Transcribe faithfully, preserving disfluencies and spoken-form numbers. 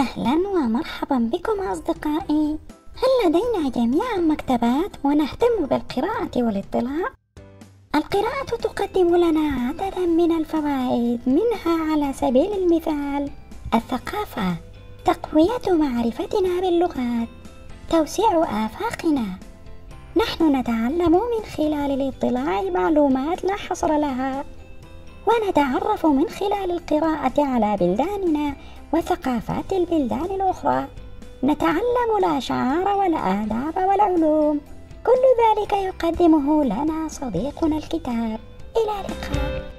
أهلا ومرحبا بكم أصدقائي. هل لدينا جميعا مكتبات ونهتم بالقراءة والاطلاع؟ القراءة تقدم لنا عددا من الفوائد، منها على سبيل المثال الثقافة، تقوية معرفتنا باللغات، توسيع آفاقنا. نحن نتعلم من خلال الاطلاع معلومات لا حصر لها، ونتعرف من خلال القراءة على بلداننا وثقافات البلدان الأخرى. نتعلم الأشعار والآداب والعلوم، كل ذلك يقدمه لنا صديقنا الكتاب. إلى اللقاء.